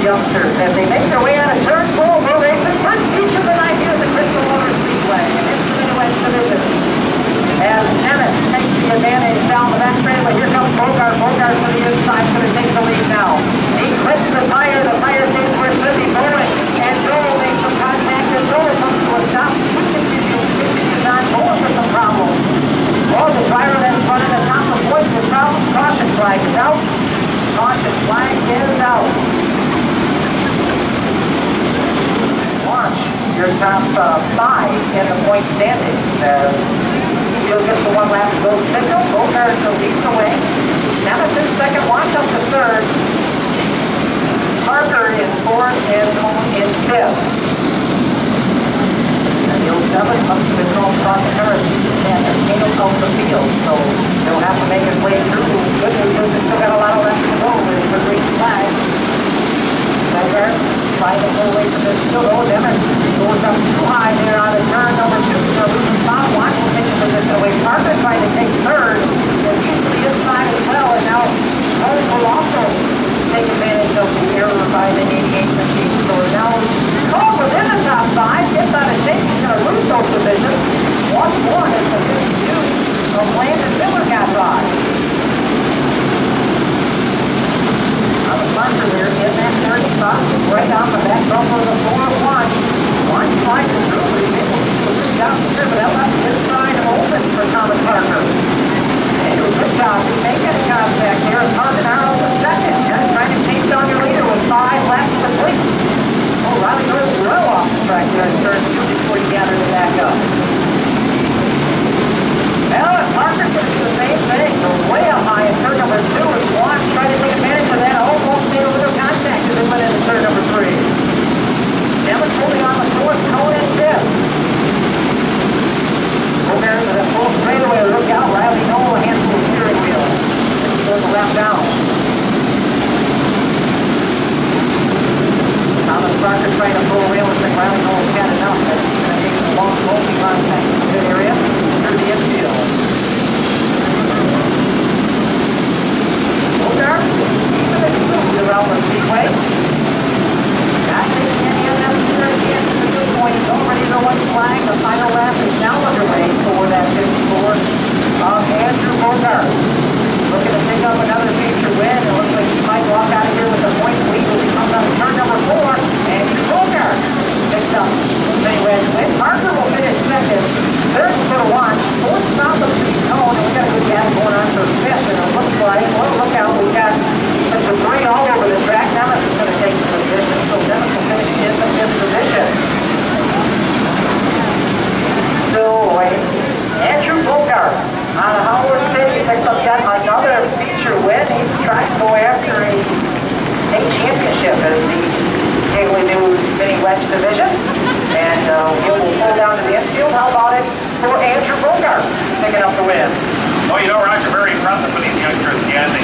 youngsters as they make their way out of turn 4. We'll race the first feature of the night here at the Crystal Motor Speedway. And into the Midwest Division. As Emmett takes the advantage down the back straight, but here comes Bogart. Bogart to the inside, going to take the lead now. He clips the tire stays where it should be going. And Joel makes some contact, and Joel comes to a stop. He continues on, going for some problems. Well, the driver that's running the top of the points with problems. Caution flag is out. Caution flag is out. Watch your top 5 in the point standings. You'll get the one lap to go signal. Bogart leads the way. Nemes in second. Watch up to third. Parker in fourth and Cone in fifth. And the 07 comes to the cross the current and Kano comes the field. So they'll have to make his way through. Good news is they still got a lot of laps to go for green flag. Bogart trying to pull away from this field. Oh, Emmett goes up too high there on the turn number 2. So losing spot. Watch will take the position away. Parker trying to take third. And he's to the inside as well. And now Cone will also take advantage of the error by the 88 machine. So now Cone within the top 5. Gets out of shape. He's going to lose those positions. Once more as the 52 of Landon Miller got by. On the puncher here in that 30 spot, right off the back bumper of the 4-1. One slides it through, but he's able to push it down here, but that left his side open for Thomas Parker. And do a good job to make that contact here. Parker in second, and trying to chase down your leader with 5 laps complete. Oh, Riley goes well off the track there in turn 2 before he gathered it back up. Well, Parker's going to do the same thing. So way up high in turn number 2 as Watts trying to take advantage of that. Almost made a little contact as they went into turn number 3. Nemes holding on the 4th, Cone in 5th. Bogart to that full straightaway. Look out, Riley Noel, a handful of steering wheel. And he goes a lap down. Thomas Parker trying to pull away. Looks like Riley Noel's got enough. That's going to take a long smoking contact in the pit area. Through the infield. Bogart, even the smooth around the speedway. Not taking any unnecessary chances at this point. He's already the white flag. The final lap is now underway for that 54 of Andrew Bogart. Looking to pick up another feature win. It looks like he might walk out of here with a point lead as he comes out of turn number 4. Andrew Bogart picks up the win. Parker will finish second. Third is going to watch. 4th stop of the Cone, and we got a good gap going on for 5th. And it looks like, well, look out, we've got some debris all over the track. Nemes is going to take the position, so Nemes will finish in the 5th position. So, Andrew Bogart out of Howard City picks up yet another feature win. He's trying to go after a state championship as the Daily News Mini West Division. And he will pull down to the infield. How about it for Andrew Bogart picking up the win? Well, you know, Roger, very impressive for these youngsters again.